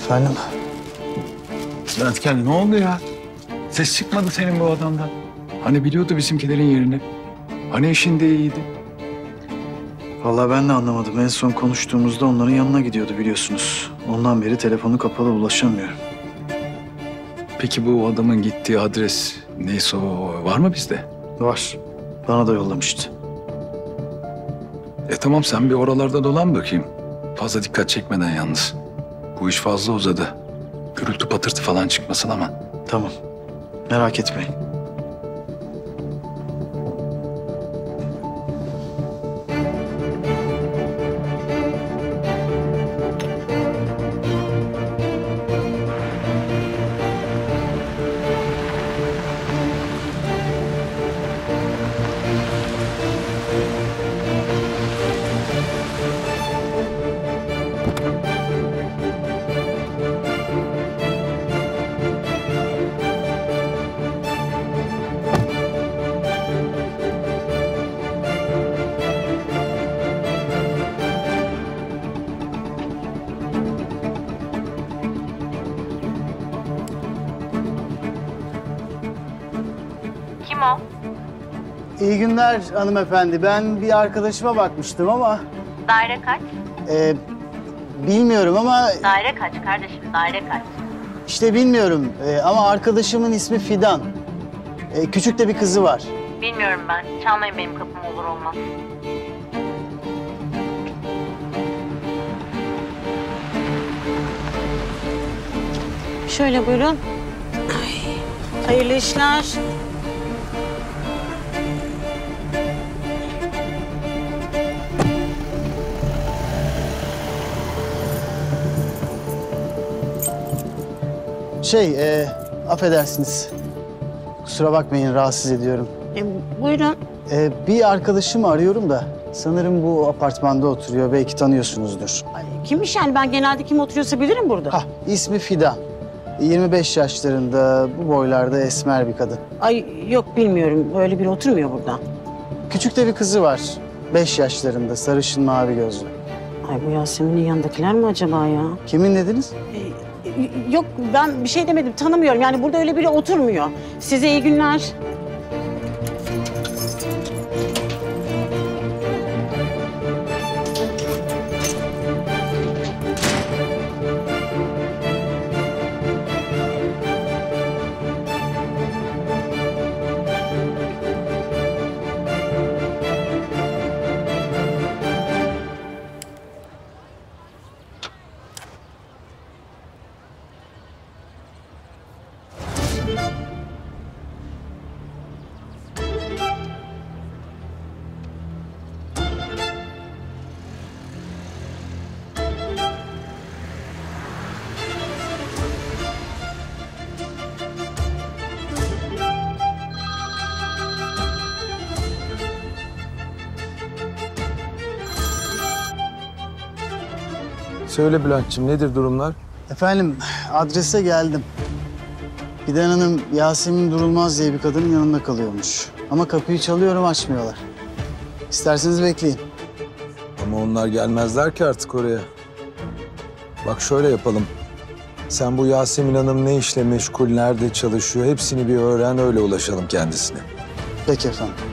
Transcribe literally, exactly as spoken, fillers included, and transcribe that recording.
Efendim? Zaten ne oldu ya? Ses çıkmadı senin bu adamdan. Hani biliyordu bizimkilerin yerini. Hani işinde iyiydi. Vallahi ben de anlamadım. En son konuştuğumuzda onların yanına gidiyordu biliyorsunuz. Ondan beri telefonu kapalı, ulaşamıyorum. Peki bu adamın gittiği adres neyse o var mı bizde? Var. Bana da yollamıştı. E tamam, sen bir oralarda dolan bakayım. Fazla dikkat çekmeden yalnız. Bu iş fazla uzadı. Gürültü patırtı falan çıkmasın ama. Tamam. Merak etmeyin. Kim o? İyi günler hanımefendi. Ben bir arkadaşıma bakmıştım ama Daire kaç? e, bilmiyorum ama Daire kaç kardeşim, daire kaç? işte bilmiyorum E, ama arkadaşımın ismi Fidan. E, küçük de bir kızı var. Bilmiyorum ben. Çalmayın benim kapımı olur olmaz. Şöyle buyurun. Ay, hayırlı işler. Şey, e, affedersiniz. Kusura bakmayın, rahatsız ediyorum. E, buyurun. E, bir arkadaşımı arıyorum da sanırım bu apartmanda oturuyor. Belki tanıyorsunuzdur. Ay, kimmiş yani? Ben genelde kim oturuyorsa bilirim burada. Hah, ismi Fidan. yirmi beş yaşlarında, bu boylarda esmer bir kadın. Ay yok bilmiyorum. Öyle biri oturmuyor burada. Küçük de bir kızı var. beş yaşlarında, sarışın mavi gözlü. Ay bu Yasemin'in yanındakiler mi acaba ya? Kimin dediniz? E, yok ben bir şey demedim. Tanımıyorum. Yani burada öyle biri oturmuyor. Size iyi günler. Söyle Bülent'ciğim, nedir durumlar? Efendim, adrese geldim. Fidan Hanım, Yasemin Durulmaz diye bir kadının yanında kalıyormuş. Ama kapıyı çalıyorum, açmıyorlar. İsterseniz bekleyin. Ama onlar gelmezler ki artık oraya. Bak şöyle yapalım. Sen bu Yasemin Hanım ne işle meşgul, nerede çalışıyor hepsini bir öğren, öyle ulaşalım kendisine. Peki efendim.